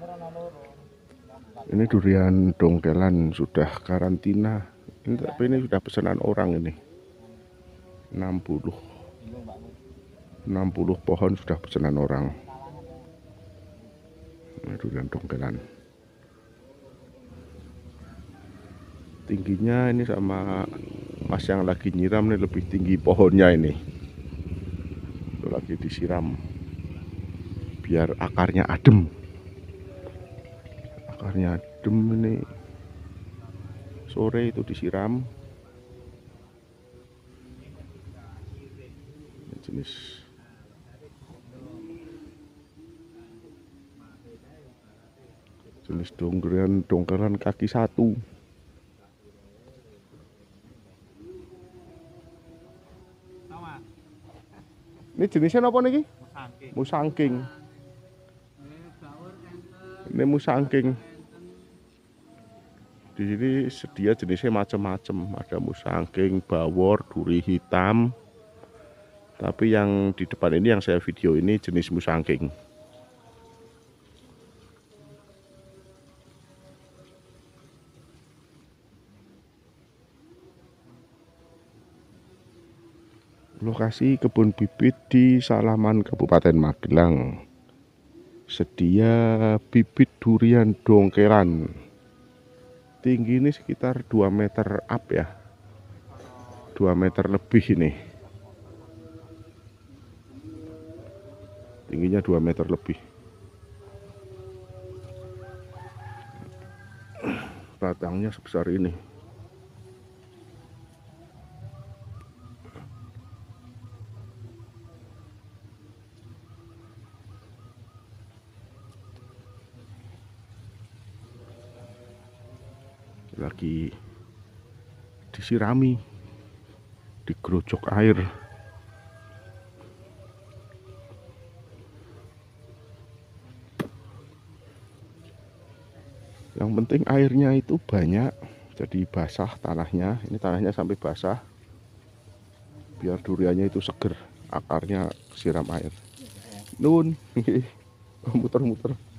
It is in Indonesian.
Ini durian dongkelan sudah karantina. Ini tapi ini sudah pesanan orang ini. 60 pohon sudah pesanan orang. Ini durian dongkelan. Tingginya ini sama Mas yang lagi nyiram nih, lebih tinggi pohonnya ini. Itu lagi disiram biar akarnya adem. Akarnya adem ini. Sore itu disiram. Ini jenis durian dongkelan kaki satu. Ini jenisnya apa nih? Musangking. Ini musangking. Di sini sedia jenisnya macam-macam. Ada musangking, bawor, duri hitam. Tapi yang di depan ini yang saya video ini jenis musangking. Lokasi kebun bibit di Salaman, Kabupaten Magelang. Sedia bibit durian dongkelan. Tinggi ini sekitar 2 meter up ya. 2 meter lebih ini. Tingginya 2 meter lebih. Batangnya sebesar ini. Lagi disirami, digerojok air. Yang penting airnya itu banyak, jadi basah tanahnya. Ini tanahnya sampai basah, biar duriannya itu seger, akarnya siram air. Nun, muter-muter.